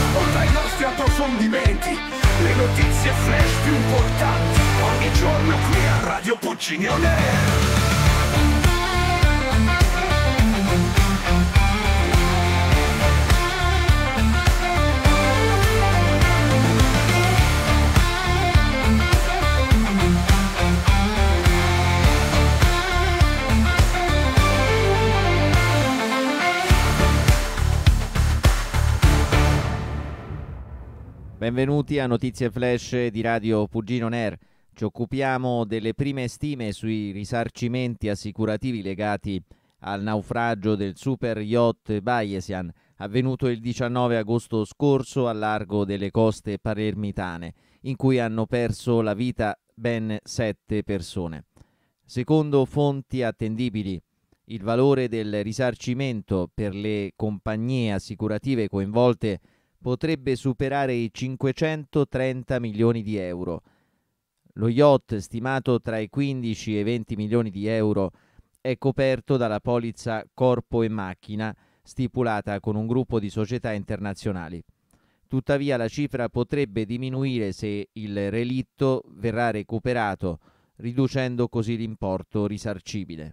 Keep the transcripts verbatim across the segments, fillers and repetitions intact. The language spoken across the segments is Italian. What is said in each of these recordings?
Ascolta i nostri approfondimenti, le notizie flash più importanti, ogni giorno qui a Radio Puccini On Air. Benvenuti a Notizie Flash di Radio Puccini On Air. Ci occupiamo delle prime stime sui risarcimenti assicurativi legati al naufragio del super yacht Bayesian avvenuto il diciannove agosto scorso al largo delle coste palermitane, in cui hanno perso la vita ben sette persone. Secondo fonti attendibili, il valore del risarcimento per le compagnie assicurative coinvolte potrebbe superare i cinquecentotrenta milioni di euro. Lo yacht, stimato tra i quindici e i venti milioni di euro, è coperto dalla polizza corpo e macchina stipulata con un gruppo di società internazionali. Tuttavia la cifra potrebbe diminuire se il relitto verrà recuperato, riducendo così l'importo risarcibile.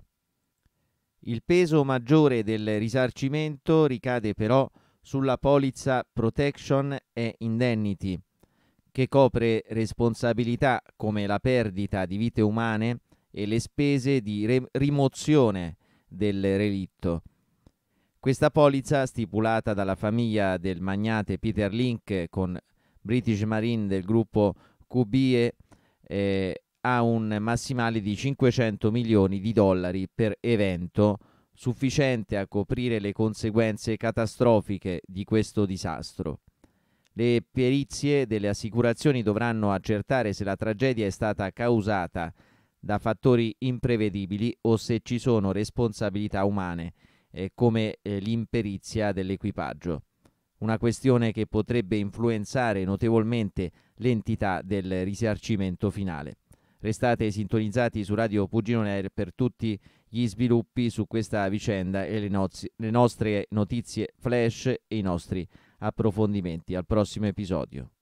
Il peso maggiore del risarcimento ricade però sulla polizza Protection e Indemnity, che copre responsabilità come la perdita di vite umane e le spese di re- rimozione del relitto. Questa polizza, stipulata dalla famiglia del magnate Peter Link con British Marine del gruppo Q B E, eh, ha un massimale di cinquecento milioni di dollari per evento, sufficiente a coprire le conseguenze catastrofiche di questo disastro. Le perizie delle assicurazioni dovranno accertare se la tragedia è stata causata da fattori imprevedibili o se ci sono responsabilità umane, eh, come eh, l'imperizia dell'equipaggio. Una questione che potrebbe influenzare notevolmente l'entità del risarcimento finale. Restate sintonizzati su Radio Puccini On Air per tutti gli sviluppi su questa vicenda e le, nozi- le nostre notizie flash e i nostri approfondimenti. Al prossimo episodio.